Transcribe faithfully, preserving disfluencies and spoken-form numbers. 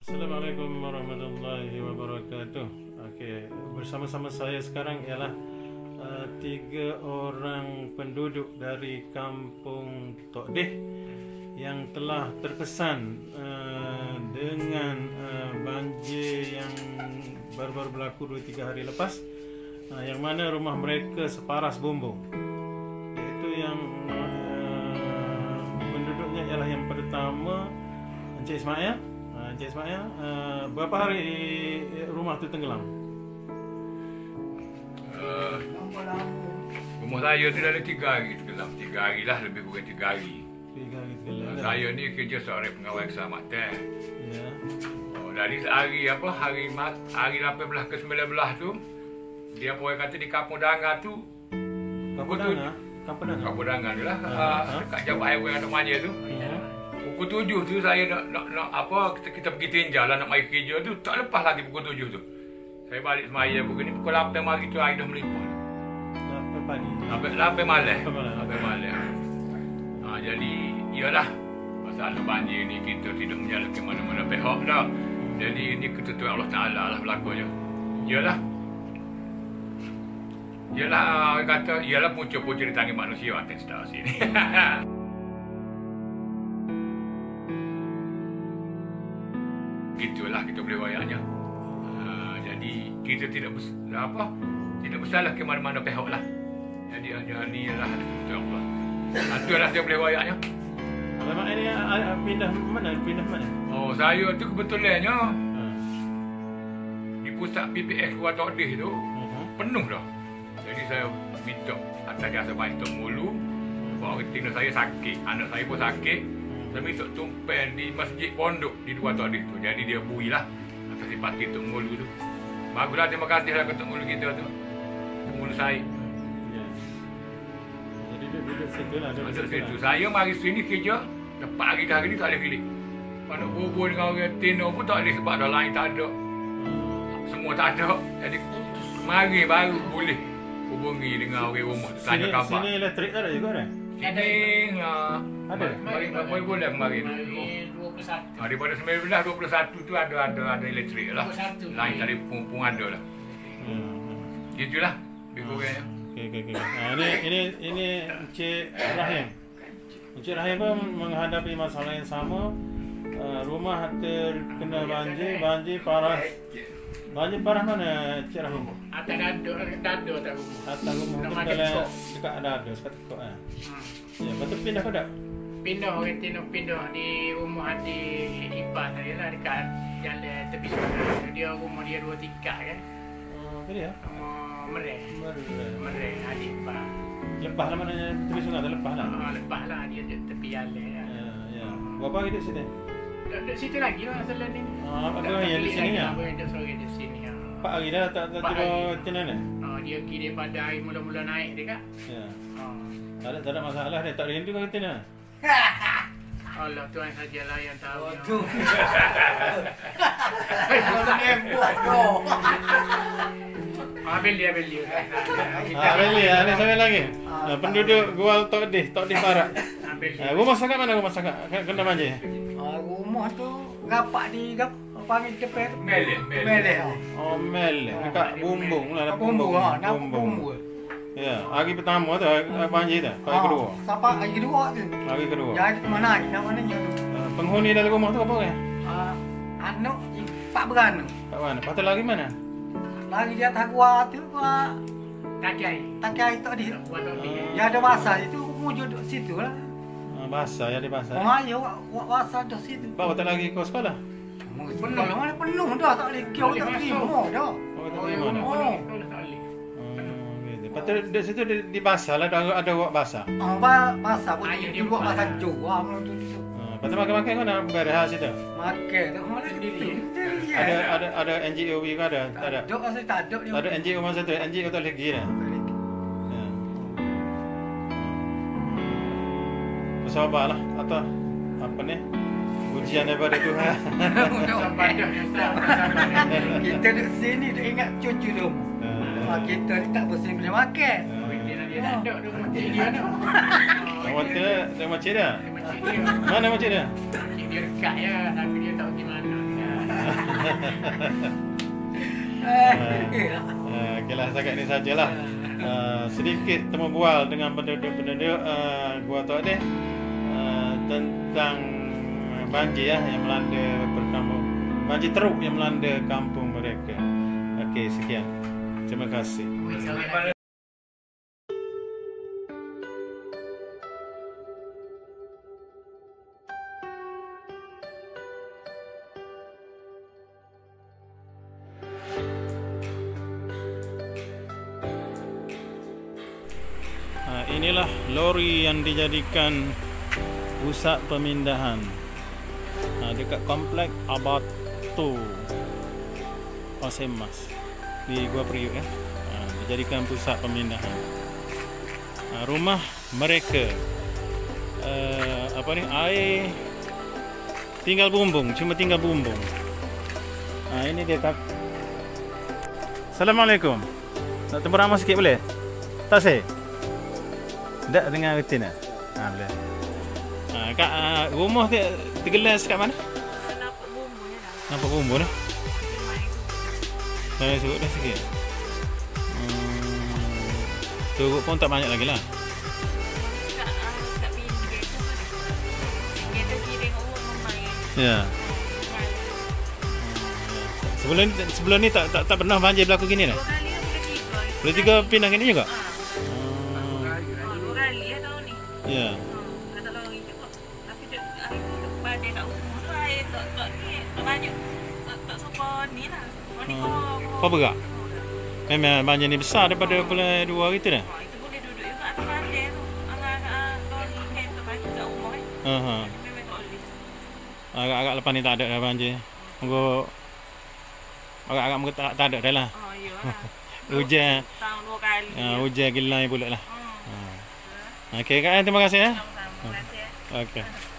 Assalamualaikum warahmatullahi wabarakatuh. Okey, bersama-sama saya sekarang ialah uh, tiga orang penduduk dari kampung Tok Deh yang telah terkesan uh, dengan uh, banjir yang baru-baru berlaku dua tiga hari lepas, uh, yang mana rumah mereka separas bumbung. Iaitu yang uh, penduduknya ialah yang pertama Encik Ismail. Encik Ismail, uh, berapa hari rumah tu tenggelam? Uh, rumah saya tu dah ada tiga hari tenggelam. Tiga hari lah, lebih kurang tiga hari. Tiga hari tenggelam. Uh, saya ni kerja seorang pengawal keselamatan. Ya. Oh, dari hari apa hari hari lapan belas ke sembilan belas tu, dia pun kata di Kampung Danga tu. Kampung Danga? Kampung Danga. Kampung Danga tu lah. Uh, uh, uh. Dekat Jabal Highway Anak Manja tu. Ya. Pukul tujuh tu saya nak, nak, nak apa kita, kita pergi tinjau lah nak mari kerja tu, tak lepas lagi pukul tujuh tu. Saya balik semaya pukul ni pukul lapan pagi tu air dah melimpah. lapan pagi. lapan malam. lapan lapan malam. Ha, jadi iyalah masalah banjir ni kita tidak menyalahkan mana-mana pihak dah. Jadi ini ketentuan Allah Taala lah berlakunya. Iyalah. Iyalah orang kata iyalah punca-punca di tangan manusia atas sini. Gitulah kita boleh bayarnya. Uh, jadi kita tidak bers, apa tidak bersalah ke mana-mana pihak lah. Jadi hanya ni lah ketentuan Allah. Itulah saya boleh bayarnya. Memang ini uh, pindah mana? Pindah mana? Oh, saya tu kebetulannya Uh. di pusat P P S Kuala Tok Deh tu Uh-huh. penuh dah. Jadi saya minta atas jasa baik Tok Mulu. Sebab orang tinggal saya sakit, anak saya pun sakit. Saya minta tumpen di masjid pondok di Kuala Tok Deh tu. Jadi dia bui lah atas simpati Tok Mulu tu. Baguslah, terima kasihlah ke Tok Mulu kita tu. Tok Mulu saya. Ya. Jadi duduk, duduk situ lah. Duduk, Duduk situ. lah. Saya mari sini kerja. Lepas hari dah hari ni tak boleh klik. Kalau berhubung dengan orang Tino pun tak boleh sebab dah lain tak ada. Semua tak ada. Jadi mari baru boleh hubungi dengan orang rumah tu. Tanya Sini, khabar. sini elektrik tak ada juga kan? Sini uh, Ada? Mari mari boleh kemarin. dua puluh satu. Ha, daripada sembilan belas dua puluh satu tu ada ada ada elektrik lah. dua puluh satu. Lain tadi pun pun ada lah. Hmm. Gitulah. Lebih kurangnya. Okey okey okey. Nah, ini ini ini Encik Rahim. Encik Rahim pun menghadapi masalah yang sama. Uh, rumah terkena banjir, banjir parah. Banjir parah mana Encik Rahim? Atas dado, dado tak rumah. Atas rumah Nak tu makan dalam tekok. dekat ada ada dekat tekok ah. Hmm. Ya, betul pindah ke tak? Pindah orang Tino pindah di rumah di Ipar tadi lah dekat jalan tepi sungai. Dia rumah dia dua tingkat kan. Oh, dia. Rumah Mereh. Mereh. Mereh adik Ipar. Lepas lah mana tepi sungai tu lepas lah. Ah, lepas lah dia di tepi jalan. Ya. Ya, ya. Berapa hari duduk sini? Duduk situ lagi lah asal ni. Ah, ada orang yang di sini ya? Ada yang seorang di sini ya. Empat hari dah tak tak Empat tiba hari. tina ni. Ah, dia kira pada hari mula-mula naik dia kak. Ya. Ah. Tak ada, tak ada masalah dia, tak rindu ke tina. Allah Tuhan sajalah yang tahu. Ya. Tu. Nembok doh. Ambil dia, ambil dia. Ah, beli ah, ni sampai lagi. Ah, penduduk Gual Tok Deh, Tok Deh Barat. Ambil dia. Ah, rumah sangat mana rumah sangat? Kena banjir. Ah, rumah tu rapak di gap panggil depan tu. Melek, melek. Melek. Oh, Mel. Dekat bumbung lah, ada Bumbu ha, nak bumbu. Ya, hari pertama tu ah, banjir dah. Hari kedua. Siapa hari kedua tu? Hari kedua. Jadi ke mana ni? Nama ni tu. Ah, penghuni dalam rumah tu apa orang? Ah, anak Pak Beranu. Kat mana? Lepas tu lagi mana? Lagi dia tak gua tu gua Kakai. tak kaya tak di. Buat tak dia. Ya ada basah itu wujud duduk situ lah. Ah, basah ya, di basah. Oh ayo basah duduk situ. Bawa tak lagi ke sekolah? Penuh lah mana penuh dah tak boleh kau tak terima dah. Oh, tak terima dah. Oh. Hmm, gitu. Lepas tu di situ di, di basah lah, ada ada wak basah. Ah, ba basah pun Ayo dia dia buat buat. basah jua mau tu tu. Ah, lepas tu makan-makan kau nak beres situ. Makan tu mana Sendiri. sendiri. Ada ada ada N G O juga ada, tak ada. Dok saya tak ada. Tak ada N G O masa tu, N G O tak boleh pergi dah. Ya. Bersabarlah atau apa ni? Ujian daripada Tuhan. Sampai dah dia start sampai. Kita duduk sini duk ingat cucu tu. Ah, kita ni tak bersih boleh makan. Dia dia dah ada dia macam dia nak. Awak tu dia macam dia. Dia macam dia. Mana macam dia? Dia dekat ya tapi dia tak pergi mana. Uh, Okeylah, setakat ini sajalah. Uh, sedikit temu bual dengan penduduk-penduduk uh, Gua Tok Deh uh, tentang banjir ya yang melanda perkampung, banjir teruk yang melanda kampung mereka. Okey, sekian. Terima kasih. Inilah lori yang dijadikan pusat pemindahan ha, dekat komplek Abatu Pasir Mas di Gua Priuk ya. Ha, dijadikan pusat pemindahan. Ha, rumah mereka uh, apa ni, air tinggal bumbung, cuma tinggal bumbung. Ha, ini dia tak. Assalamualaikum. Nak temu ramah sikit boleh? Tak sih? Tak dengan rutin ah. Ha boleh. Ha kat uh, rumah tu tergelas kat mana? Nampak bumbu je dah. Nampak bumbu dah. Saya sebut dah sikit. Hmm. Turut pun tak banyak lagi lah. Kat kat pinggir tu mana? Kita kira orang memain. Ya. Sebelum ni sebelum ni tak tak, tak pernah banjir berlaku gini dah. Dua kali lah boleh tiga. Boleh tiga pindah gini juga? Ha. Dua kali ya tahun ni. Ya. Kata lori juga. Tapi dia hari tu dia badai kat rumah tu air tak tak ni tak banyak. Tak tak sampai ni lah. Oh ni kau. Kau berak? Memang banjir ni besar daripada bulan dua hari tu dah. Ha, itu boleh duduk juga atas rantai tu. Angah lori kereta baju kat rumah eh. Ha ha. Memang tak boleh. Agak-agak lepas ni tak ada dah banjir. Moga agak-agak moga tak, tak ada dah lah. Oh iyalah. Hujan. Tahun dua kali. Ha, hujan gilai pula lah. Hmm. Ha. Okey, Kak, terima kasih ya. Sama-sama. Terima kasih. Okey.